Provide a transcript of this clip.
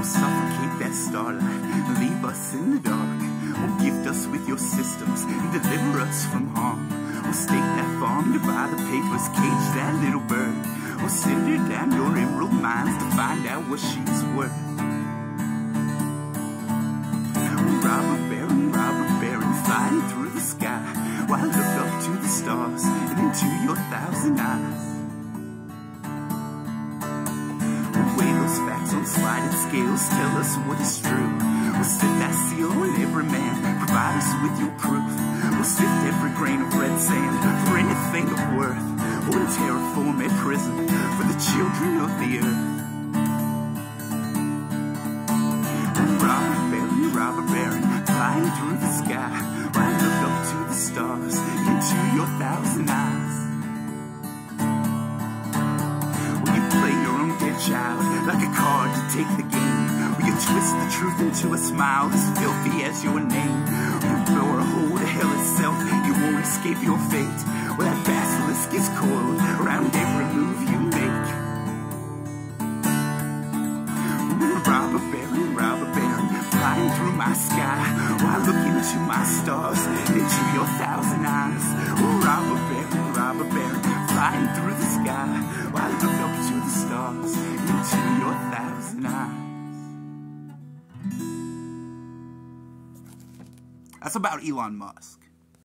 suffocate that starlight, leave us in the dark. Or gift us with your systems and deliver us from harm. Or stake that farm to buy the papers, cage that little bird. Or send her down your emerald mines to find out what she's worth. Robber baron, flying through the sky, while I look up to the stars and into your thousand eyes. Weigh those facts on sliding scales, tell us what is true. We'll set that seal on every man, provide us with your proof. We'll sift every grain of red sand for anything of worth. We'll terraform a prison for the children of the earth. Robber baron, flying through the sky, while I look up to the stars into your thousand eyes. Will you play your own dead child like a card to take the game? Will you twist the truth into a smile as filthy as your name? Will you blow a hole to hell itself? You won't escape your fate. Well, that basilisk is coiled around every move you make. Robber baron, flying through my sky, while I look into my stars, into your thousand eyes. Robber baron, flying through the sky, while I look up to the stars, into your thousand eyes. That's about Elon Musk.